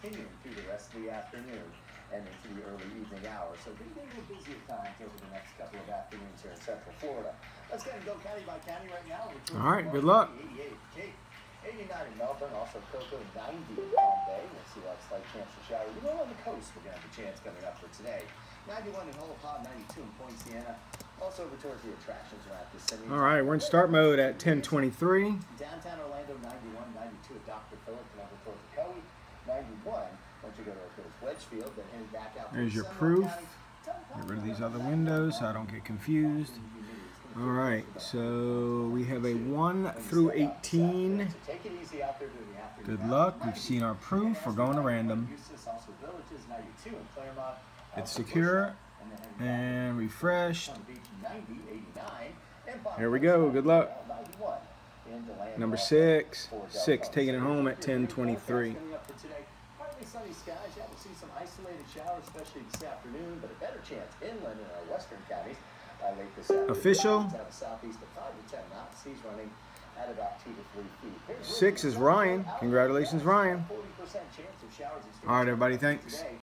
continuing through the rest of the afternoon and into the early evening hours. So going to be a little busy at times over the next couple of afternoons here in Central Florida. Let's go and go county by county right now. All right, good luck. 88 at Cape, 89 in Melbourne, also Cocoa, 90 in Palm Bay. We'll see that slight chance for shower. You know, on the coast, we're going to have a chance coming up for today. 91 in Holopaw, 92 in Point Siena. Also over towards the attractions around the city. All right, we're in start mode at 10:23. Downtown Orlando, 91, 92 at Dr. Phillips, and over towards the Cowie, 91. Once you go to Wedgefield, then heading back out. There's your proof. Get rid of these other windows so I don't get confused. All right, so we have a 1 through 18. Good luck. We've seen our proof. We're going to random. It's secure and refreshed. Here we go. Good luck. Number 6. 6 taking it home at 10:23. Sunny skies. Yeah, we'll see some isolated showers, especially this afternoon, but a better chance inland in our western counties late this afternoon. Official. Southeast of 5 to 10 knots. Seas running at about 2 to 3 feet. 6 is Ryan. Congratulations, Ryan. 40% chance of showers. All right, everybody. Thanks.